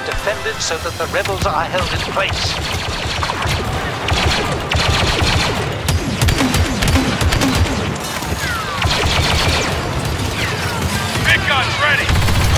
defended so that the rebels are held in place. Big guns ready!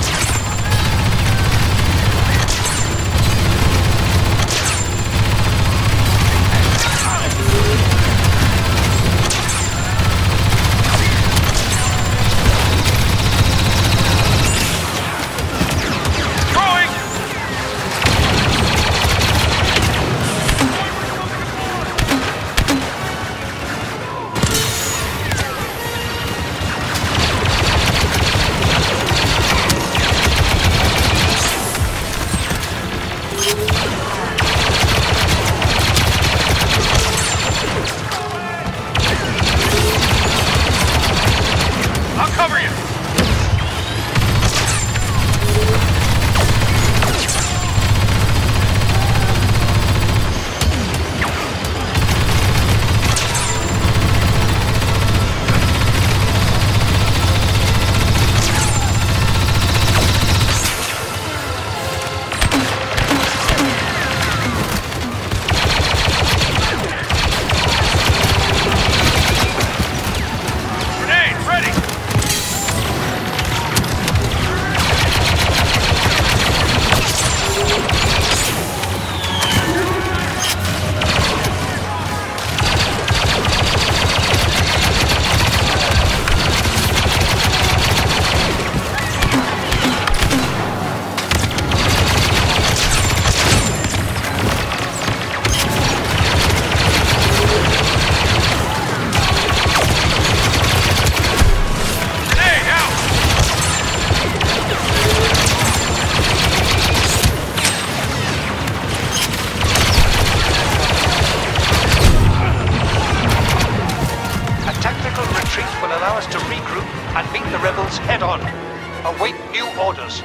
Head-on. Await new orders.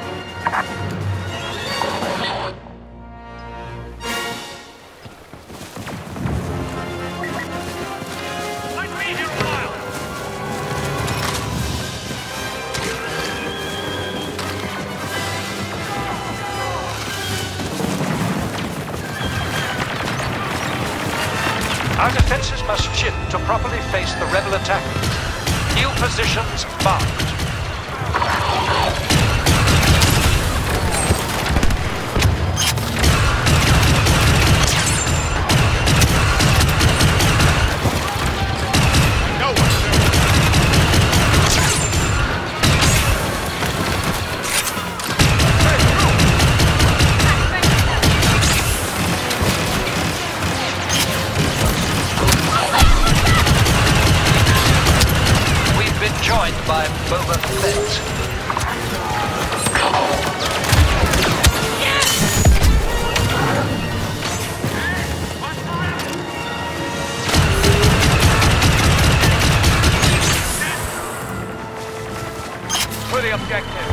Let's be here a while. Our defenses must shift to properly face the rebel attack. New positions marked. Joined by Boba Fett. Fully objective.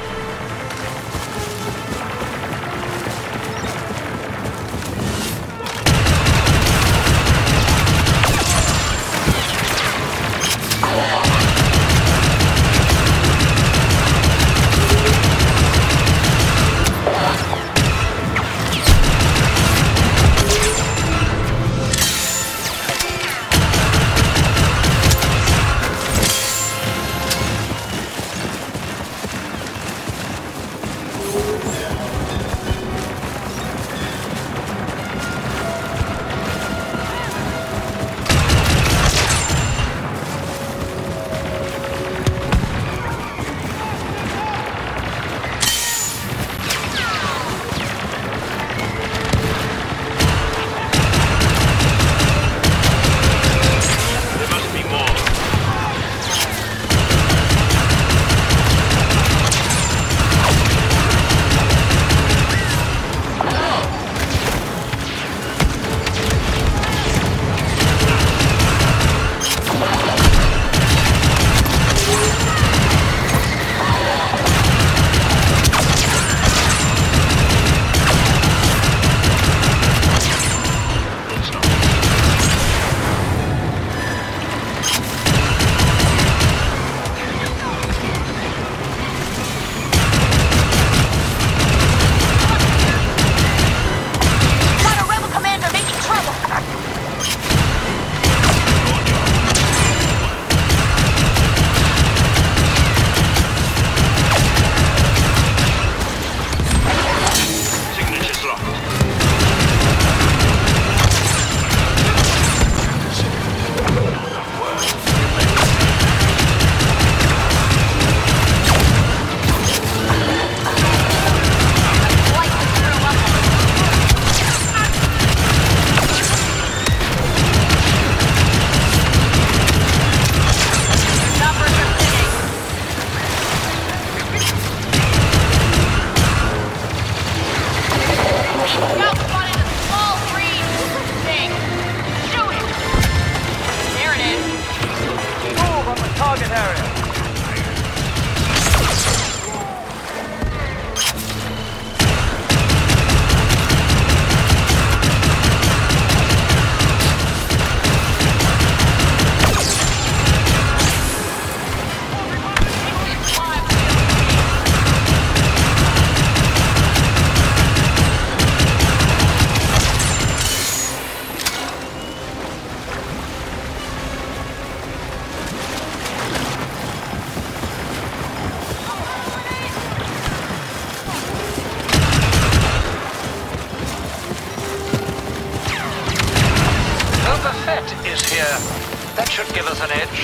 That should give us an edge.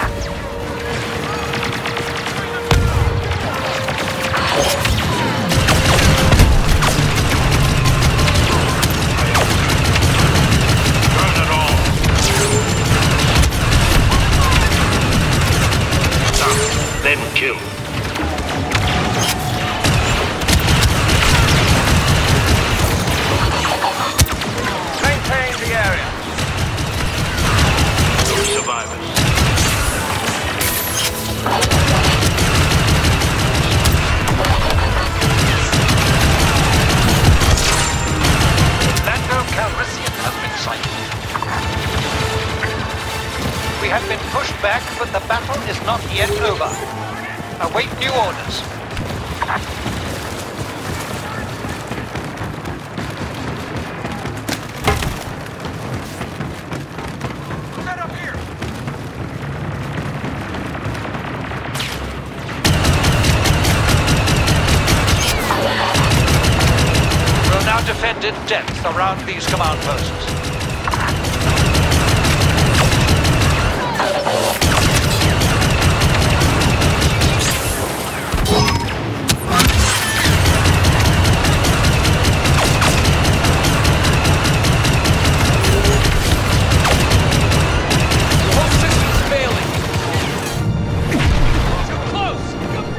Burn it all. Stop, then kill. Maintain the area. No survivors. Lando Calrissian has been sighted. We have been pushed back, but the battle is not yet over. Await new orders. Set up here. We'll now defend in depth around these command posts. Whole system's failing. Too close.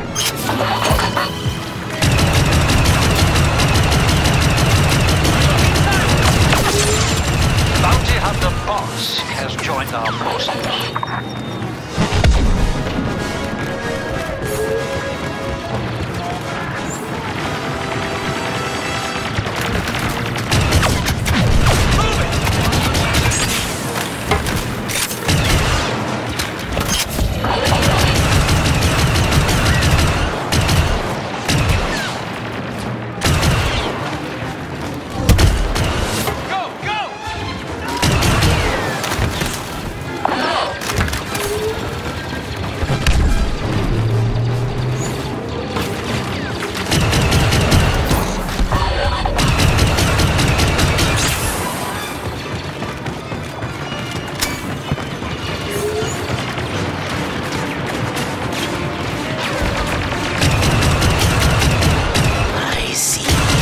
Bounty Hunter Boss has joined our forces. Go, go! I see.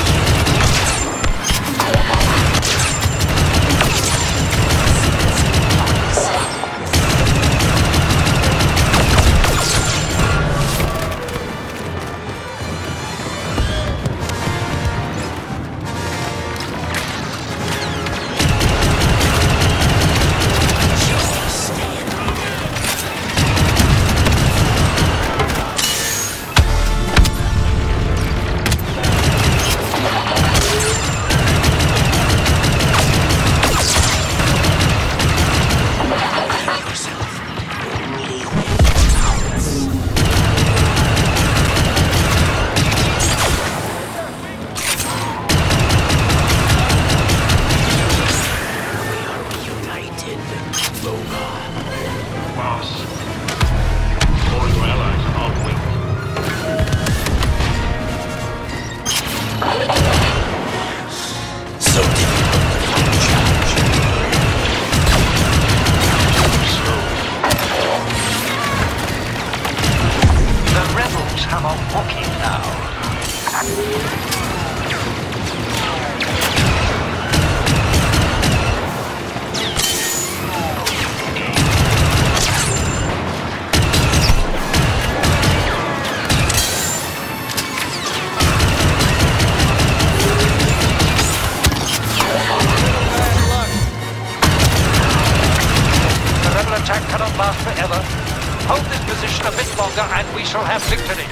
Boss. All your allies are outwitted. So difficult to challenge. The rebels have a Wookiee now. The rebel attack cannot last forever. Hold this position a bit longer and we shall have victory.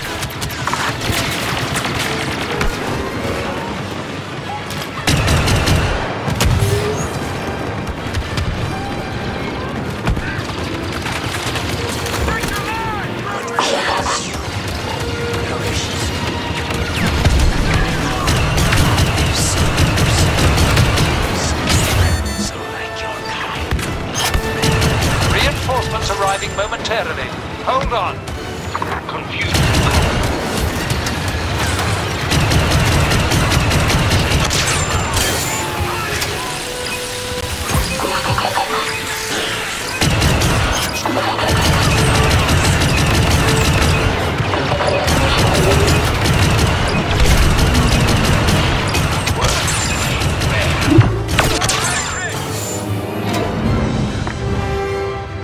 So like your kind. Reinforcements arriving momentarily. Hold on. Confused.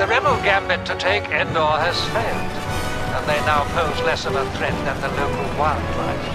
Rebel gambit to take Endor has failed, and they now pose less of a threat than the local wildlife.